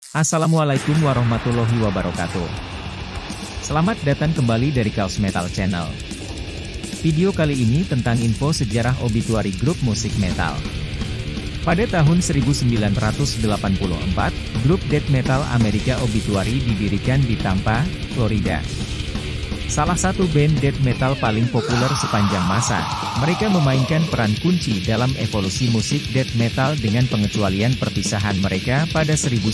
Assalamualaikum warahmatullahi wabarakatuh. Selamat datang kembali dari Chaos Metal Channel. Video kali ini tentang info sejarah obituari grup musik metal. Pada tahun 1984, grup death metal Amerika Obituary didirikan di Tampa, Florida. Salah satu band death metal paling populer sepanjang masa, mereka memainkan peran kunci dalam evolusi musik death metal dengan pengecualian perpisahan mereka pada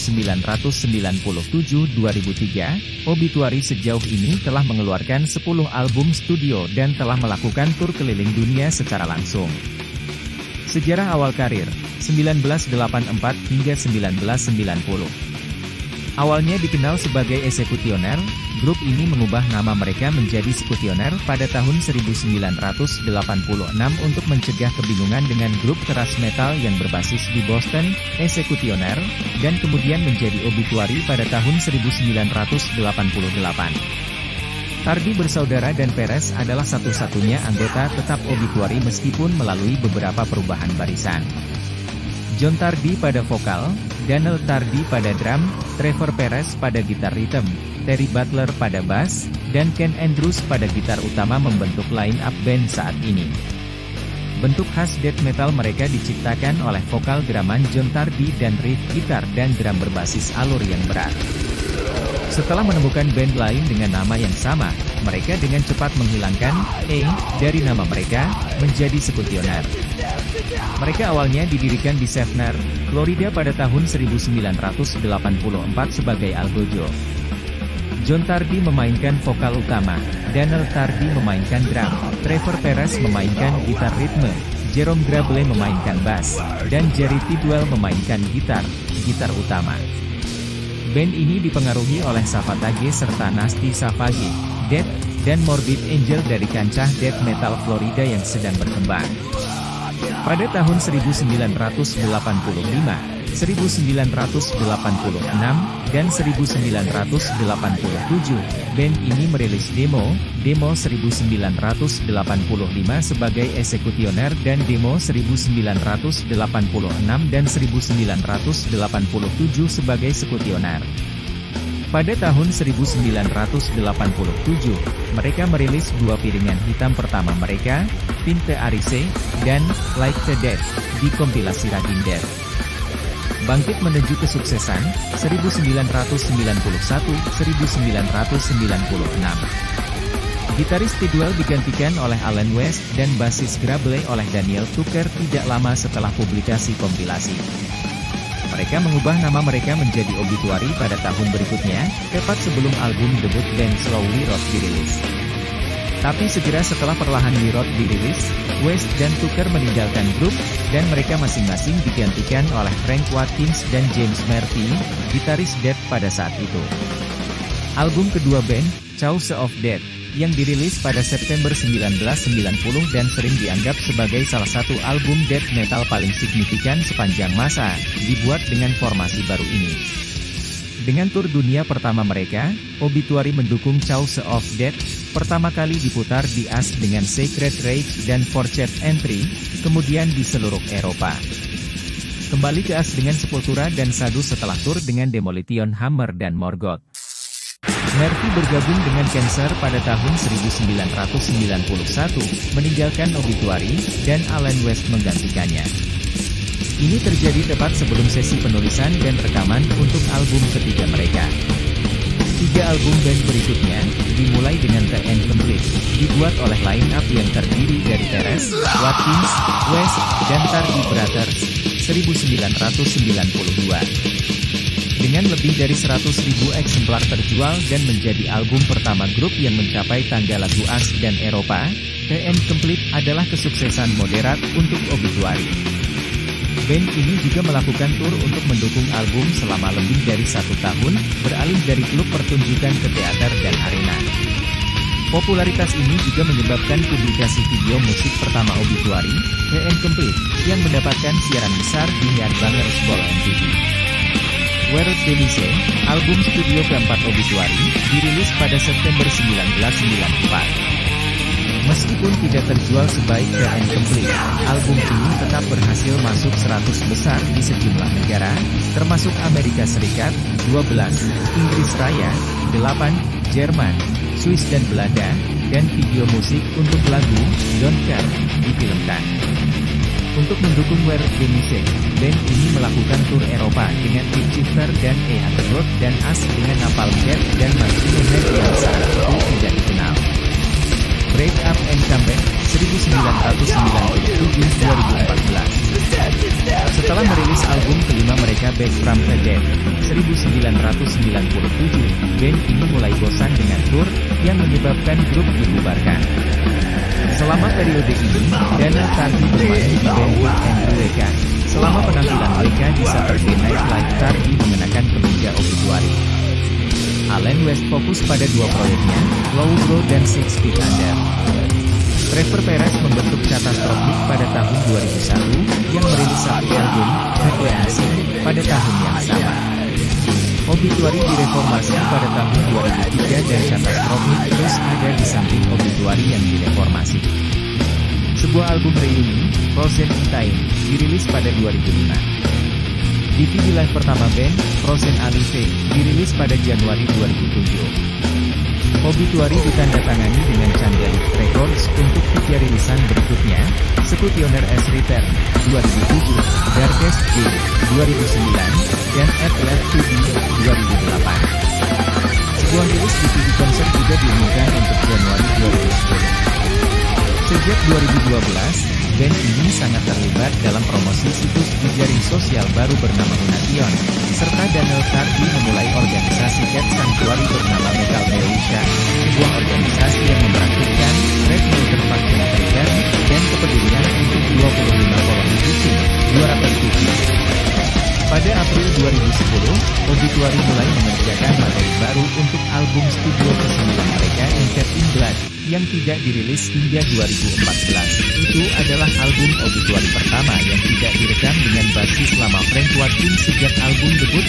1997-2003. Obituary sejauh ini telah mengeluarkan 10 album studio dan telah melakukan tur keliling dunia secara langsung. Sejarah awal karir, 1984 hingga 1990. Awalnya dikenal sebagai Executioner, grup ini mengubah nama mereka menjadi Scutioner pada tahun 1986 untuk mencegah kebingungan dengan grup thrash metal yang berbasis di Boston, Executioner, dan kemudian menjadi Obituary pada tahun 1988. Tardi bersaudara dan Perez adalah satu-satunya anggota tetap Obituary meskipun melalui beberapa perubahan barisan. John Tardi pada vokal, Daniel Tardi pada drum, Trevor Perez pada gitar rhythm, Terry Butler pada bass, dan Ken Andrews pada gitar utama membentuk line-up band saat ini. Bentuk khas death metal mereka diciptakan oleh vokal draman John Tardi dan riff gitar dan drum berbasis alur yang berat. Setelah menemukan band lain dengan nama yang sama, mereka dengan cepat menghilangkan "e" dari nama mereka, menjadi Scutioner. Mereka awalnya didirikan di Schaffner, Florida pada tahun 1984 sebagai Algojo. John Tardi memainkan vokal utama, Daniel Tardi memainkan drum, Trevor Perez memainkan gitar ritme, Jerome Grable memainkan bass, dan Jerry Tidwell memainkan gitar utama. Band ini dipengaruhi oleh Savatage serta Nasty Savage, Death, dan Morbid Angel dari kancah death metal Florida yang sedang berkembang. Pada tahun 1985, 1986, dan 1987, band ini merilis demo 1985 sebagai Executioner dan demo 1986 dan 1987 sebagai Scutioner. Pada tahun 1987, mereka merilis dua piringan hitam pertama mereka, Pinte Arise, dan Like the Dead, di kompilasi Raging Death. Bangkit menuju kesuksesan, 1991-1996. Gitaris Tidwell digantikan oleh Alan West dan basis Grable oleh Daniel Tucker tidak lama setelah publikasi kompilasi. Mereka mengubah nama mereka menjadi Obituary pada tahun berikutnya, tepat sebelum album debut band Slowly Rot dirilis. Tapi segera setelah perlahan Rot dirilis, West dan Tucker meninggalkan grup, dan mereka masing-masing digantikan oleh Frank Watkins dan James Murphy, gitaris Death pada saat itu. Album kedua band, Cause of Death, yang dirilis pada September 1990 dan sering dianggap sebagai salah satu album death metal paling signifikan sepanjang masa, dibuat dengan formasi baru ini. Dengan tur dunia pertama mereka, Obituary mendukung Cause of Death, pertama kali diputar di AS dengan Sacred Rage dan Forced Entry, kemudian di seluruh Eropa. Kembali ke AS dengan Sepultura dan Sadu setelah tur dengan Demolition Hammer dan Morgoth. Murphy bergabung dengan Cancer pada tahun 1991, meninggalkan Obituary, dan Alan West menggantikannya. Ini terjadi tepat sebelum sesi penulisan dan rekaman untuk album ketiga mereka. 3 album band berikutnya, dimulai dengan The End Complete, dibuat oleh line-up yang terdiri dari Perez, Watkins, West, dan Tardi Brothers, 1992. Dengan lebih dari 100.000 eksemplar terjual dan menjadi album pertama grup yang mencapai tangga lagu AS dan Eropa, The End Complete adalah kesuksesan moderat untuk Obituary. Band ini juga melakukan tur untuk mendukung album selama lebih dari 1 tahun, beralih dari klub pertunjukan ke teater dan arena. Popularitas ini juga menyebabkan publikasi video musik pertama Obituary, The End Complete, yang mendapatkan siaran besar di Headbangers Ball MTV. World Delise, album studio keempat Obituary, dirilis pada September 1994. Meskipun tidak terjual sebaik The End Complete, album ini tetap berhasil masuk 100 besar di sejumlah negara, termasuk Amerika Serikat, 12, Inggris Raya, 8, Jerman, Swiss dan Belanda, dan video musik untuk lagu Don't Care difilmkan. Untuk mendukung Where the Music, band ini melakukan tur Eropa dengan Keith Shifter dan A Underwood dan As dengan Napalm Death dan Machine Head yang saat itu tidak dikenal. Break Up and Comeback, 1997-2014. Setelah merilis album kelima mereka Back from the Dead, 1997, band ini mulai bosan dengan tur, yang menyebabkan grup dibubarkan. Selama periode ini, Daniel Tardy bermain di band With Andrew Weka. Selama penampilan Weka di Saturday Night Live, Tardy mengenakan kemeja obituari. Alan West fokus pada dua proyeknya, Low Blow dan Six Feet Under. Trevor Perez membentuk Catastrophic pada tahun 2001, yang merilis satu album, Recreation, pada tahun yang sama. Obituary direformasi pada tahun 2003 dan Catastrophic terus ada di samping Obituary yang direformasi. Sebuah album reuni, Frozen in Time, dirilis pada 2005. DVD live pertama band, Frozen Alive, dirilis pada Januari 2007. Obituary ditandatangani dengan Candlelight Records untuk 3 rilisan berikutnya, Scutioner as Return, 2007, Darkest Day, 2009, dan At Left to Be, 2008. Sebuah rilis DVD konser juga diumumkan untuk Januari 2010. Sejak 2012, band ini sangat terlibat dalam promosi situs jejaring sosial baru bernama Unation, serta Daniel Tardy memulai organisasi Cat Sanctuary bernama Metal Militia, sebuah organisasi yang mempraktikkan Red Military Faction Treatment dan kepedulian untuk 25 koloni kucing, 200 kucing. Pada April 2010, Obituary mulai mengerjakan materi baru untuk album studio ke-9 mereka Inket in Blood, yang tidak dirilis hingga 2014. Itu adalah album Obituary pertama yang tidak direkam dengan basis lama Frank Watkins sejak album debut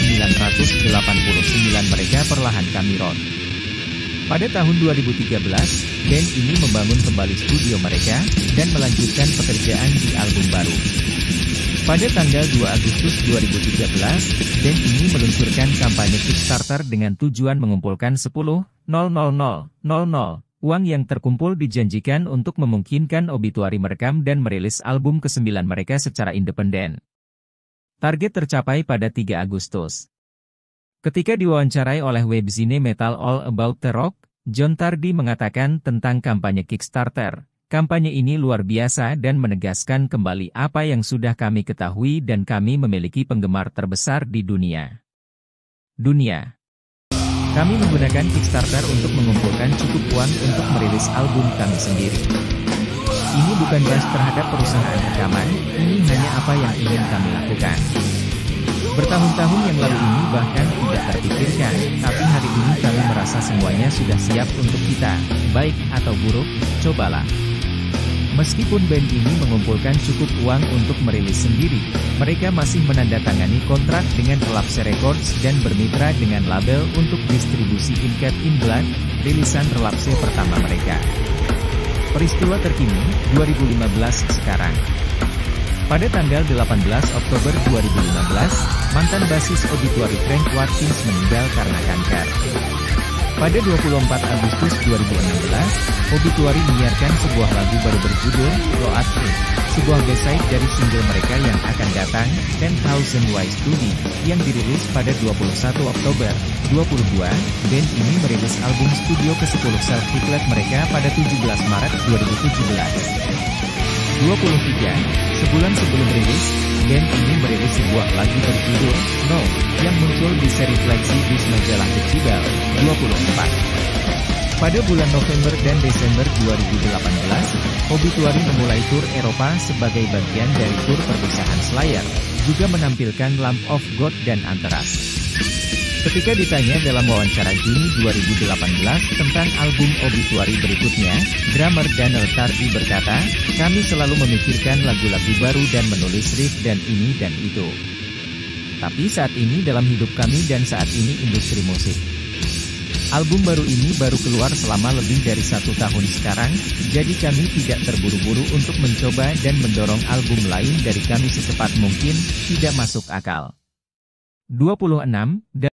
1989 mereka Perlahan Kami Road. Pada tahun 2013, band ini membangun kembali studio mereka, dan melanjutkan pekerjaan di album baru. Pada tanggal 2 Agustus 2013, band ini meluncurkan kampanye Kickstarter dengan tujuan mengumpulkan 10,000,000 uang yang terkumpul dijanjikan untuk memungkinkan Obituary merekam dan merilis album ke-9 mereka secara independen. Target tercapai pada 3 Agustus. Ketika diwawancarai oleh webzine Metal All About the Rock, John Tardy mengatakan tentang kampanye Kickstarter, kampanye ini luar biasa dan menegaskan kembali apa yang sudah kami ketahui dan kami memiliki penggemar terbesar di dunia. Kami menggunakan Kickstarter untuk mengumpulkan cukup uang untuk merilis album kami sendiri. Ini bukan bash terhadap perusahaan rekaman, ini hanya apa yang ingin kami lakukan. Bertahun-tahun yang lalu ini bahkan tidak terpikirkan, tapi hari ini kami merasa semuanya sudah siap untuk kita, baik atau buruk, cobalah. Meskipun band ini mengumpulkan cukup uang untuk merilis sendiri, mereka masih menandatangani kontrak dengan Relapse Records dan bermitra dengan label untuk distribusi Inket in Blood, rilisan Relapse pertama mereka. Peristiwa terkini, 2015 sekarang. Pada tanggal 18 Oktober 2015, mantan basis Obituary Frank Watkins meninggal karena kanker. Pada 24 Agustus 2016, Obituary menyiarkan sebuah lagu baru berjudul Go At It, sebuah B-side dari single mereka yang akan datang, 10,000 Ways to Be, yang dirilis pada 21 Oktober 2022. Band ini merilis album studio ke-10 self-titled mereka pada 17 Maret 2017. 23, sebulan sebelum rilis, band ini merilis sebuah lagu berjudul No, yang muncul di seri flagship majalah Decibel, 24. Pada bulan November dan Desember 2018, Obituary memulai tur Eropa sebagai bagian dari tur perpisahan Slayer, juga menampilkan Lamb of God dan Anthrax. Ketika ditanya dalam wawancara Juni 2018 tentang album Obituary berikutnya, drummer Daniel Tardy berkata, "Kami selalu memikirkan lagu-lagu baru dan menulis riff dan ini dan itu. Tapi saat ini dalam hidup kami dan saat ini industri musik. Album baru ini baru keluar selama lebih dari 1 tahun sekarang, jadi kami tidak terburu-buru untuk mencoba dan mendorong album lain dari kami secepat mungkin, tidak masuk akal. 26.